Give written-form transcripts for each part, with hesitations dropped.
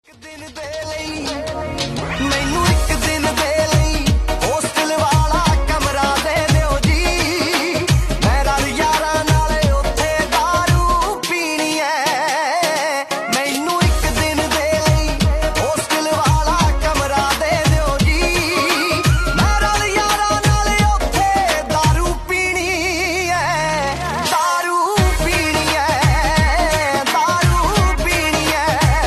दिन दे लई मैनू एक दिन दे लई होस्टल वाला कमरा दे दिओ जी मैं रल यारां नाल उत्थे दारू पीनी है मैनू एक दिन दे लई होस्टल वाला कमरा दे दिओ जी मैं रल यारां नाल उत्थे दारू पीनी है दारू पीनी है दारू पीनी है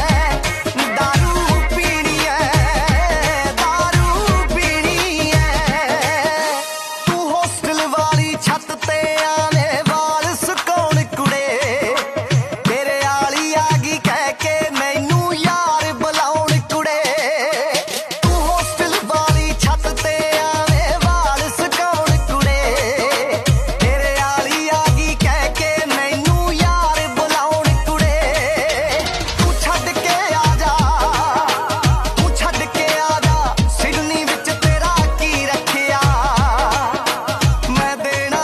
छत ते आने वाल सुकाउण कुड़े तेरे आली आ गई कह के मैनू यार बुलाउण कुड़े तू होस्टल वाली छत ते आने वाल सुकाउण कुड़े तेरे आली आ गई कह के मैनू यार बुलाउण कुड़े तू छड्ड के आ जा सिडनी विच तेरा की रखिया मैं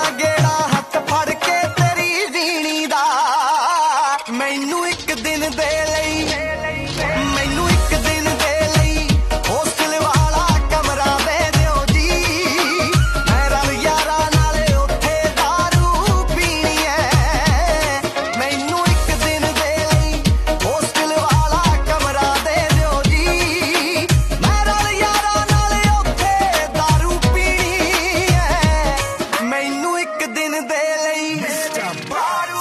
मैनू एक दिन दे लई मैनू एक दिन दे लई होस्टल वाला कमरा दे दिओ जी मैं रल यारां नाल उत्थे दारू पीनी है मैनू एक दिन दे लई होस्टल वाला कमरा दे दिओ जी मैं रल यारां नाल उत्थे दारू पीनी है मैनू एक दिन दे लई दारू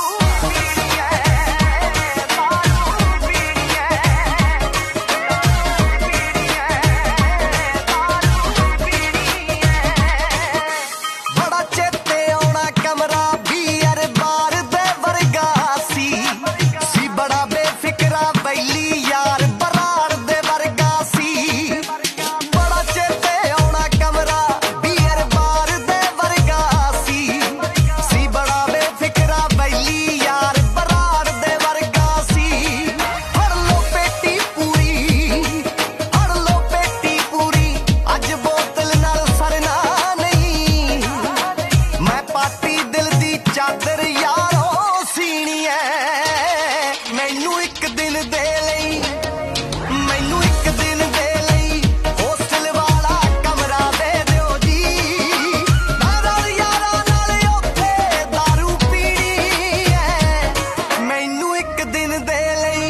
चादर यारों सीनी है मैनू एक दिन दे लई मैनू एक दिन दे लई होस्टल वाला कमरा दे दिओ जी मैं रल यारां नाल उत्थे दारू पीनी है मैनू एक दिन दे लई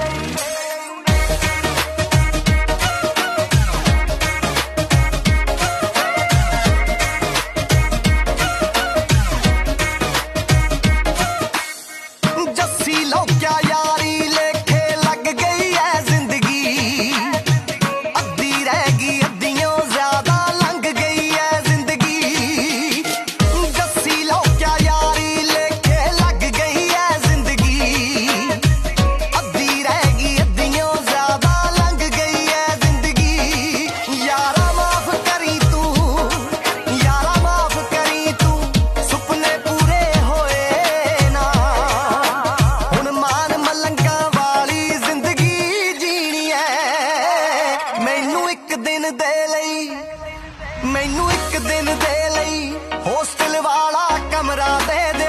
जस्सी लो क्या यारी लेखे लग गई है जिंदगी अद्धी रह गई अद्धियों ज्यादा लंघ गई है जिंदगी जस्सी लो क्या यारी लेखे लग गई है जिंदगी अद्धी रह गई अद्धियों ज्यादा लंघ गई है जिंदगी यारा माफ करी तू सुपने पूरे होए ना मैनू एक दिन दे लई होस्टल वाला कमरा दे